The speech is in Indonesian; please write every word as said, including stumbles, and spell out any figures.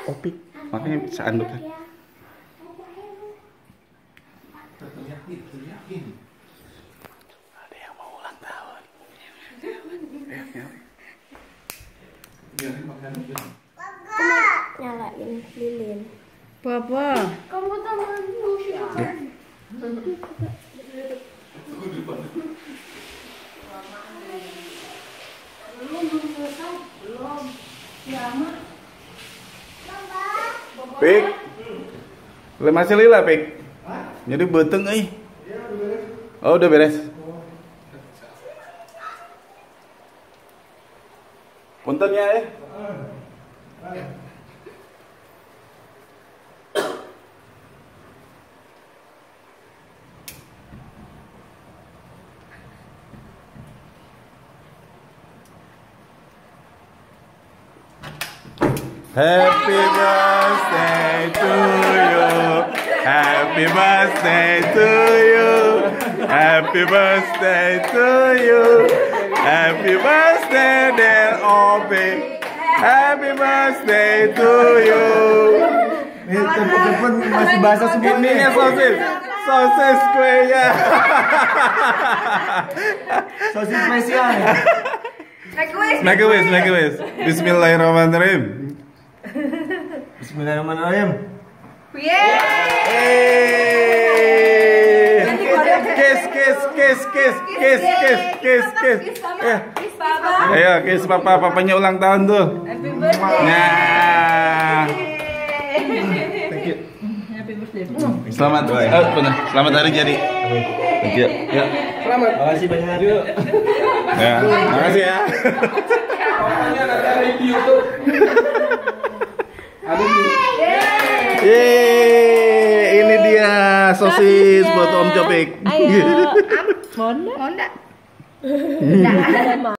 Opik, makanya seanduk kan. Ada yang mau ulang tahun. Nyalain lilin. Papa. Kamu taman musik. Belum belum selesai, belum. Lama. Pik, le masih lila Pik. Jadi beteng euy. Oh udah beres. Punten ya eh. Happy birthday to you. Happy birthday to you. Happy birthday to you. Happy birthday dear Opik. Happy birthday to you. Ini telepon masih basah semua. Ininya sosis. Sosis kuenya. Sosis spesial ya. Make wish. Make a wish, make a wish. Bismillahirrahmanirrahim. Bismillahirrahmanirrahim. Yeay. Kiss, kiss, kiss, kiss, kiss, kiss, kiss, kiss. Eh, Kiss Papa. ayo kiss papa, papanya ulang tahun tuh. Happy birthday. Nah, Thank you. Happy birthday. selamat, eh, benar, selamat hari jadi. Thank you. Ya, Selamat. Makasih banyak. ya, makasih ya. Yeay, ini dia sosis buat Om Copik. Ayo. Monda. Monda.